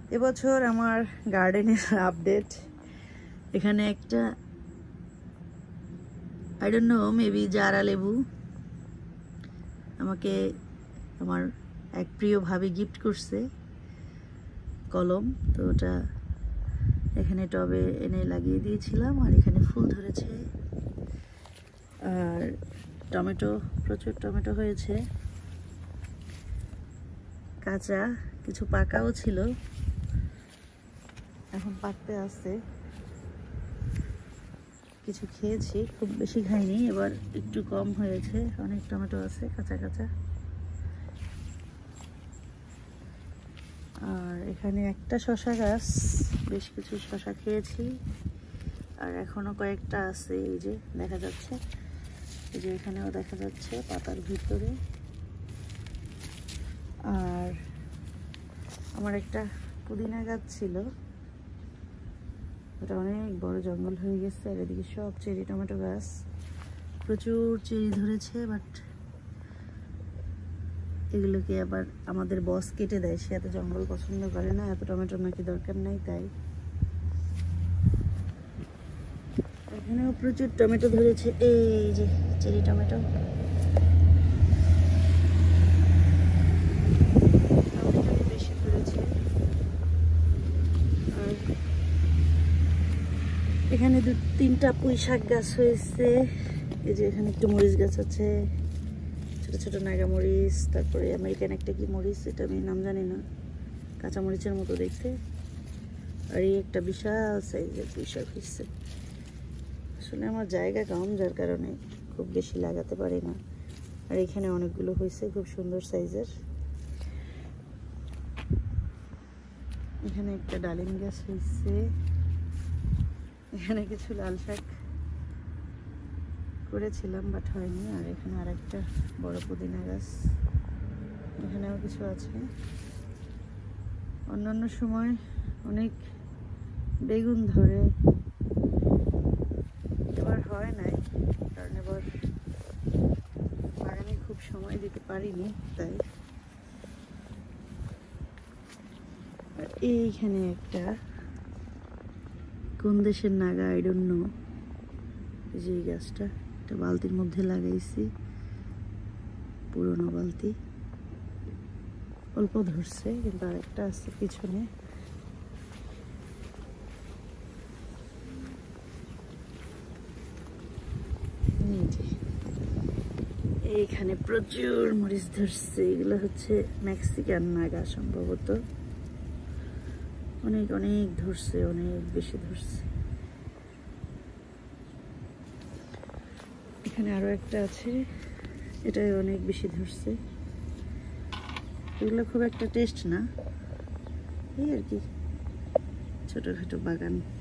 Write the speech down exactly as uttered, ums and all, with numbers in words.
এবছর আমার গার্ডেনের আপডেট। এখানে একটা আই ডোন্ট নো মেবি জারা লেবু আমাকে আমার এক প্রিয় ভাবি গিফট করছে কলম, তো ওটা এখানে টবে এনে লাগিয়ে দিয়েছিলাম। আর এখানে ফুল ধরেছে আর টমেটো, প্রচুর টমেটো হয়েছে, কাঁচা কিছু পাকাও ছিল, এখন পাকতে আসছে। কিছু খেয়েছি, খুব বেশি খাইনি, এবার একটু কম হয়েছে। অনেক টমেটো আছে কাঁচা কাঁচা। আর এখানে একটা শসা গাছ, বেশ কিছু শসা খেয়েছি। আর এখনো কয়েকটা আছে, এই যে দেখা যাচ্ছে, এই যে এখানেও দেখা যাচ্ছে পাতার ভিতরে। আর আমার একটা পুদিনা গাছ ছিল, ওটা অনেক বড় জঙ্গল হয়ে গেছে। আর এদিকে সব চেরি টমেটো গাছ, প্রচুর চেরি ধরেছে, বাট এগুলোকে আবার আমাদের বস কেটে দেয়। সে এত জঙ্গল পছন্দ করে না, এত টমেটো নাকি দরকার নাই, তাই এখানেও প্রচুর টমেটো ধরেছে। এই যে চেরি টমেটো, বেশি ধরেছে। আর এখানে দু তিনটা পুঁই শাক গাছ হয়েছে। এই যে এখানে একটু মরিচ গাছ আছে, ছোট ছোট নাগা মরিচ। তারপরে আমেরিকান একটা কি মরিচ, এটা আমি নাম জানি না, কাঁচা মরিচের মতো দেখতে। আর এই একটা বিশাল সাইজের পুঁই শাক হয়েছে। আসলে আমার জায়গা কম, যার কারণে খুব বেশি লাগাতে পারি না। আর এখানে অনেকগুলো হয়েছে, খুব সুন্দর সাইজের। এখানে একটা ডালিম গাছ হয়েছে। এখানে কিছু লাল শাক করেছিলাম বাট হয়নি। আর এখানে আর একটা বড় পুদিনা গাছ, এখানেও কিছু আছে। অন্যান্য সময় অনেক বেগুন ধরে, এবার হয় নাই, কারণ এবার বাগানে খুব সময় দিতে পারিনি, তাই। আর এইখানে একটা কোন দেশের নাগা আই ডোন্ট নো, যে এই গাছটা, একটা বালতির মধ্যে লাগাইছি, পুরোনো বালতি, অল্প ধরছে, কিন্তু আরেকটা আছে পিছনে। এইখানে প্রচুর মরিচ ধরছে, এগুলো হচ্ছে মেক্সিকান নাগা সম্ভবত। অনেক অনেক ধরছে, অনেক বেশি ধরছে। এখানে আরো একটা আছে, এটাই অনেক বেশি ধরছে। এগুলো খুব একটা টেস্ট না, এই আর কি, ছোটখাটো বাগান।